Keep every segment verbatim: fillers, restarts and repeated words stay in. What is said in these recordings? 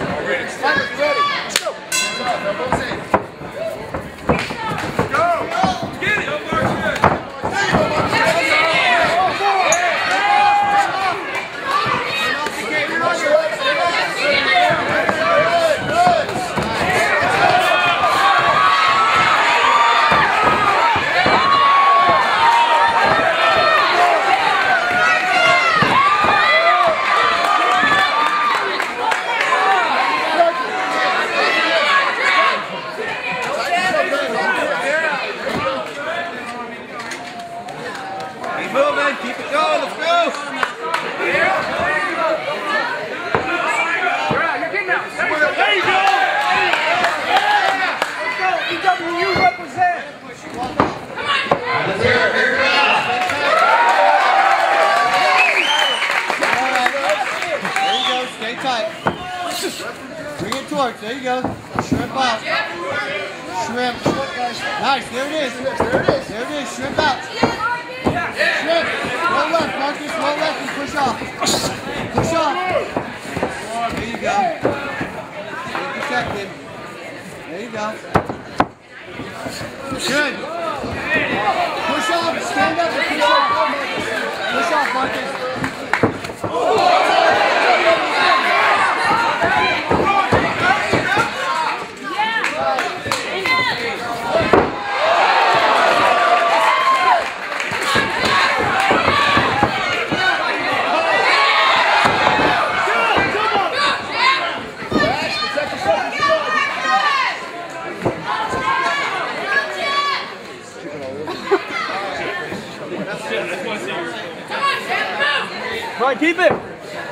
There you go. Shrimp out. Shrimp. Nice. There it is. There it is. There it is. Shrimp out. Shrimp. Roll left, Marcus. Roll left and push off. Push off. There you go. Intercepted. There you go. Good. Push off. Stand up and push off. Push off, Marcus. Come on, keep it! Get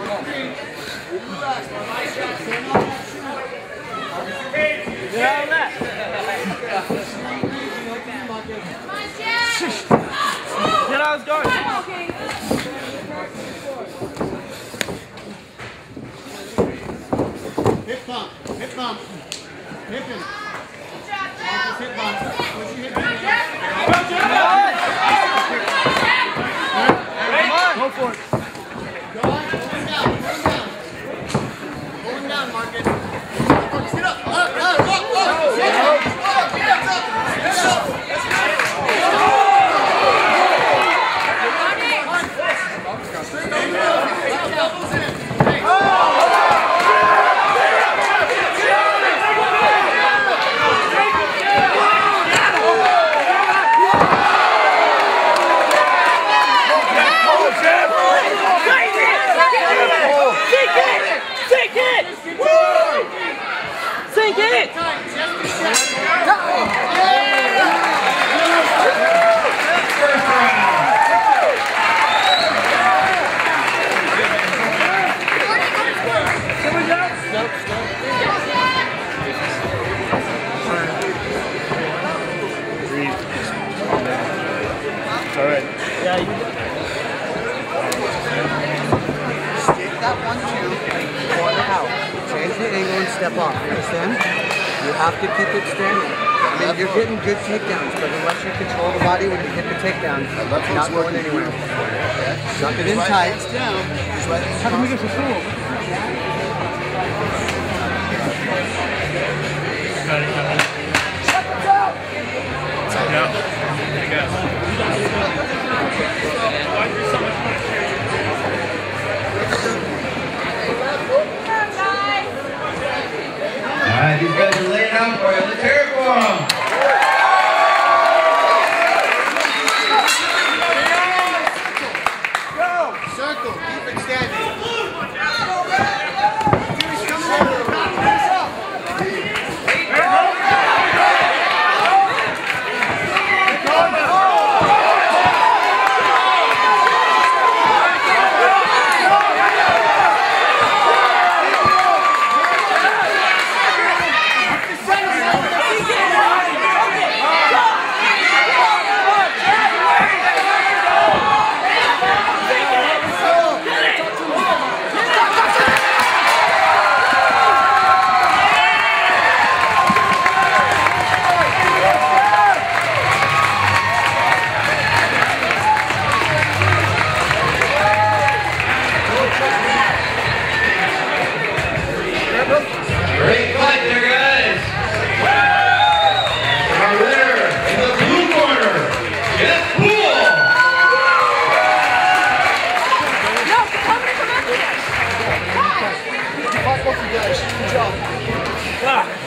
out of that! Get out, it's going! Hip bump, hip bump, hip him. Hip bump. Push your hip bump. Go for it. Go on, hold him down, hold him down. Hold him down, Marcus. Marcus, get up, up, up, up, up. Get up, up, get up, get up. Straight over, elbows in. Hey. Sink it! All right. Yeah, you Stick that one, two, corner out. Change the angle and step off. You understand? You have to keep it standing. I mean, you're getting good takedowns, but unless you control the body when you hit the takedown, you're not going anywhere. Suck it in tight. How can we get the full? Got it, got it. Yeah. There you go. Alright, these guys are laying out for you. Let's hear it for them. Go! Circle. Keep it standing. Great fight there, guys. Our winner in the blue corner, Jeff Poole. No, come here, come after us. Both you guys. Good job. Ah.